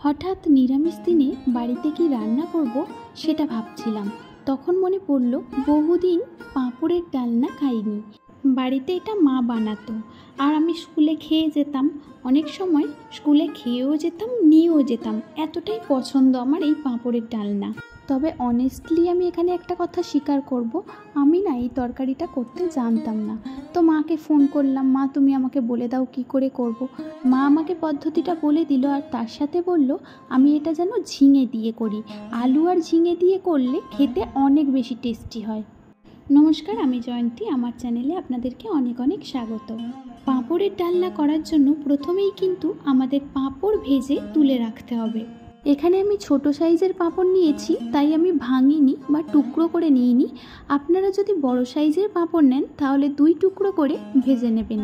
হঠাৎ নিরামিষ দিনে বাড়িতে কি রান্না করব সেটা ভাবছিলাম। তখন মনে পড়ল বহুদিন পাঁপড়ের ডালনা খাইনি। বাড়িতে এটা মা বানাতো আর আমি স্কুলে খেয়ে যেতাম। অনেক সময় স্কুলে খেয়েও যেতাম, নিয়েও যেতাম। এতটাই পছন্দ আমার এই পাঁপড়ের ডালনা। তবে অনেস্টলি আমি এখানে একটা কথা স্বীকার করব, আমি না এই তরকারিটা করতে জানতাম না। তো মাকে ফোন করলাম, মা তুমি আমাকে বলে দাও কি করে করব। মা আমাকে পদ্ধতিটা বলে দিল আর তার সাথে বলল আমি এটা যেন ঝিঙে দিয়ে করি। আলু আর ঝিঙে দিয়ে করলে খেতে অনেক বেশি টেস্টি হয়। নমস্কার, আমি জয়ন্তী। আমার চ্যানেলে আপনাদেরকে অনেক অনেক স্বাগত। পাঁপড়ের ডালনা করার জন্য প্রথমেই কিন্তু আমাদের পাঁপড় ভেজে তুলে রাখতে হবে। এখানে আমি ছোট সাইজের পাঁপড় নিয়েছি, তাই আমি ভাঙিনি বা টুকরো করে নিইনি। আপনারা যদি বড় সাইজের পাঁপড় নেন তাহলে 2 টুকরো করে ভেজে নেবেন।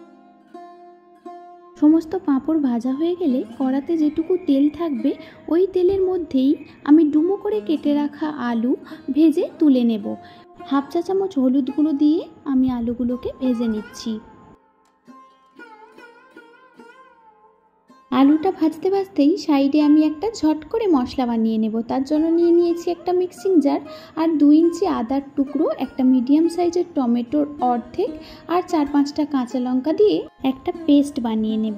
সমস্ত পাঁপড় ভাজা হয়ে গেলে কড়াতে যেটুকু তেল থাকবে ওই তেলের মধ্যেই আমি ডুমো করে কেটে রাখা আলু ভেজে তুলে নেব। 1/2 চা চামচ হলুদ গুঁড়ো দিয়ে আমি আলুগুলোকে ভেজে নিচ্ছি। আলুটা ভাজতে ভাজতেই সাইডে আমি একটা ঝট করে মশলা বানিয়ে নেব। তার জন্য নিয়ে নিয়েছি একটা মিক্সিং জার আর 2 ইঞ্চি আদার টুকরো, একটা মিডিয়াম সাইজের টমেটোর অর্ধেক আর 4-5টা কাঁচা লঙ্কা দিয়ে একটা পেস্ট বানিয়ে নেব।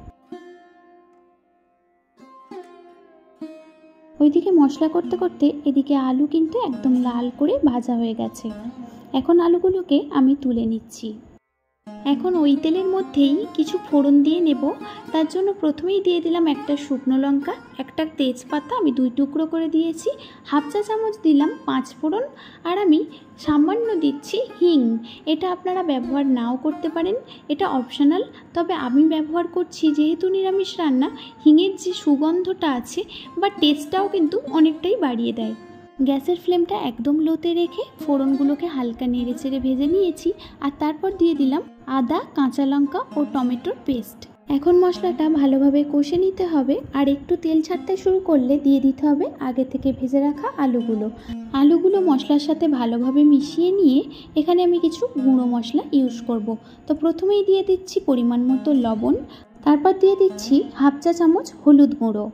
ওইদিকে মশলা করতে করতে এদিকে আলু কিন্তু একদম লাল করে ভাজা হয়ে গেছে। এখন আলুগুলোকে আমি তুলে নিচ্ছি। এখন ওই তেলের মধ্যেই কিছু ফোড়ন দিয়ে নেব। তার জন্য প্রথমেই দিয়ে দিলাম একটা শুকনো লঙ্কা, একটা তেজপাতা আমি 2 টুকরো করে দিয়েছি, 1/2 চা চামচ দিলাম 5 ফোড়ন আর আমি সামান্য দিচ্ছি হিং। এটা আপনারা ব্যবহার নাও করতে পারেন, এটা অপশনাল। তবে আমি ব্যবহার করছি যেহেতু নিরামিষ রান্না, হিঙের যে সুগন্ধটা আছে বা টেস্টটাও কিন্তু অনেকটাই বাড়িয়ে দেয়। গ্যাসের ফ্লেমটা একদম লোতে রেখে ফোড়নগুলোকে হালকা নেড়ে চেড়ে ভেজে নিয়েছি আর তারপর দিয়ে দিলাম আদা, কাঁচা লঙ্কা ও টমেটোর পেস্ট। এখন মশলাটা ভালোভাবে কষে নিতে হবে আর একটু তেল ছাড়তে শুরু করলে দিয়ে দিতে হবে আগে থেকে ভেজে রাখা আলুগুলো মশলার সাথে ভালোভাবে মিশিয়ে নিয়ে এখানে আমি কিছু গুঁড়ো মশলা ইউজ করব। তো প্রথমেই দিয়ে দিচ্ছি পরিমাণ মতো লবণ, তারপর দিয়ে দিচ্ছি 1/2 চা চামচ হলুদ গুঁড়ো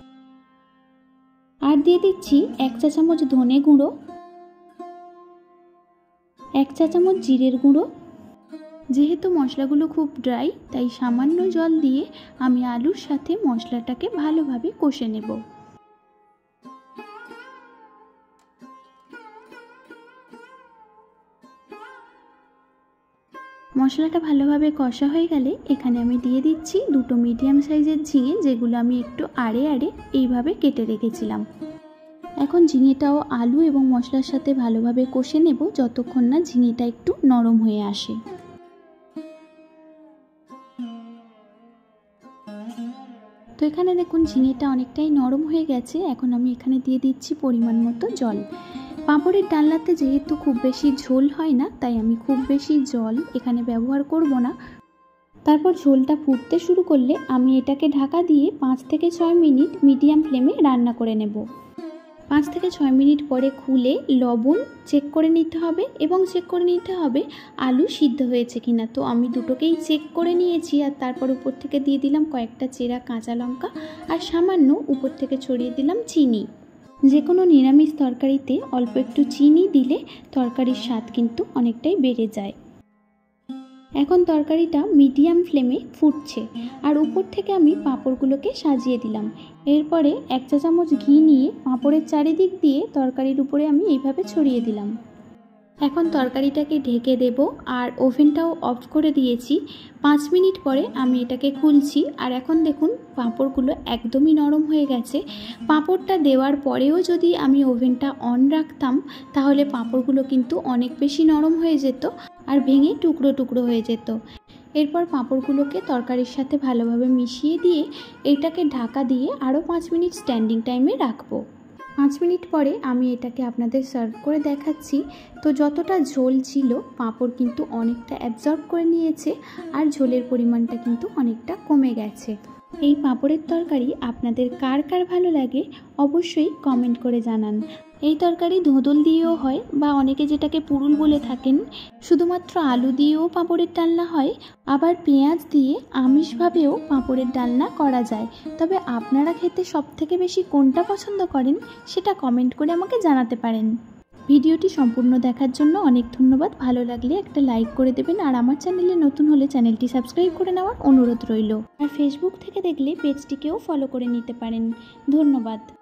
আর দিয়ে দিচ্ছি 1 চা চামচ ধনে গুঁড়ো, 1 চা চামচ জিরের গুঁড়ো। যেহেতু মশলাগুলো খুব ড্রাই তাই সামান্য জল দিয়ে আমি আলুর সাথে মশলাটাকে ভালোভাবে কষে নেব। মশলাটা ভালোভাবে কষা হয়ে গেলে এখানে আমি দিয়ে দিচ্ছি 2টো মিডিয়াম সাইজের ঝিঙে, যেগুলো আমি একটু আড়ে আড়ে এইভাবে কেটে রেখেছিলাম। এখন ঝিঙেটাও আলু এবং মশলার সাথে ভালোভাবে কষে নেব যতক্ষণ না ঝিঙেটা একটু নরম হয়ে আসে। তো এখানে দেখুন ঝিঙেটা অনেকটাই নরম হয়ে গেছে। এখন আমি এখানে দিয়ে দিচ্ছি পরিমাণ মতো জল। পাঁপড়ের ডালনাতে যেহেতু খুব বেশি ঝোল হয় না, তাই আমি খুব বেশি জল এখানে ব্যবহার করব না। তারপর ঝোলটা ফুটতে শুরু করলে আমি এটাকে ঢাকা দিয়ে 5 থেকে 6 মিনিট মিডিয়াম ফ্লেমে রান্না করে নেব। 5 থেকে 6 মিনিট পরে খুলে লবণ চেক করে নিতে হবে এবং চেক করে নিতে হবে আলু সিদ্ধ হয়েছে কিনা। তো আমি দুটোকেই চেক করে নিয়েছি আর তারপর উপর থেকে দিয়ে দিলাম কয়েকটা চেরা কাঁচা লঙ্কা আর সামান্য উপর থেকে ছড়িয়ে দিলাম চিনি। যে কোনো নিরামিষ তরকারিতে অল্প একটু চিনি দিলে তরকারির স্বাদ কিন্তু অনেকটাই বেড়ে যায়। এখন তরকারিটা মিডিয়াম ফ্লেমে ফুটছে আর উপর থেকে আমি পাঁপড়গুলোকে সাজিয়ে দিলাম। এরপরে 1 চা চামচ ঘি নিয়ে পাঁপড়ের চারিদিক দিয়ে তরকারির উপরে আমি এইভাবে ছড়িয়ে দিলাম। এখন তরকারিটাকে ঢেকে দেব আর ওভেনটাও অফ করে দিয়েছি। 5 মিনিট পরে আমি এটাকে খুলছি আর এখন দেখুন পাঁপড়গুলো একদমই নরম হয়ে গেছে। পাঁপড়টা দেওয়ার পরেও যদি আমি ওভেনটা অন রাখতাম তাহলে পাঁপড়গুলো কিন্তু অনেক বেশি নরম হয়ে যেত আর ভেঙে টুকরো টুকরো হয়ে যেত। এরপর পাঁপড়গুলোকে তরকারির সাথে ভালোভাবে মিশিয়ে দিয়ে এটাকে ঢাকা দিয়ে আরও 5 মিনিট স্ট্যান্ডিং টাইমে রাখবো। 5 মিনিট পরে আমি এটাকে আপনাদের সার্ভ করে দেখাচ্ছি। তো যতটা ঝোল ছিল পাঁপড় কিন্তু অনেকটা অ্যাবজর্ব করে নিয়েছে আর ঝোলের পরিমাণটা কিন্তু অনেকটা কমে গেছে। এই পাঁপড়ের তরকারি আপনাদের কার কার ভালো লাগে অবশ্যই কমেন্ট করে জানান। এই তরকারি ধোঁদল দিয়েও হয় বা অনেকে যেটাকে পুরুল বলে থাকেন, শুধুমাত্র আলু দিয়েও পাঁপড়ের ডালনা হয়, আবার পেঁয়াজ দিয়ে আমিষভাবেও পাঁপড়ের ডালনা করা যায়। তবে আপনারা খেতে সবথেকে বেশি কোনটা পছন্দ করেন সেটা কমেন্ট করে আমাকে জানাতে পারেন। ভিডিওটি সম্পূর্ণ দেখার জন্য অনেক ধন্যবাদ। ভালো লাগলে একটা লাইক করে দেবেন, আর আমার চ্যানেলে নতুন হলে চ্যানেলটি সাবস্ক্রাইব করে নেওয়ার অনুরোধ রইল। আর ফেসবুক থেকে দেখলে পেজটিকেও ফলো করে নিতে পারেন। ধন্যবাদ।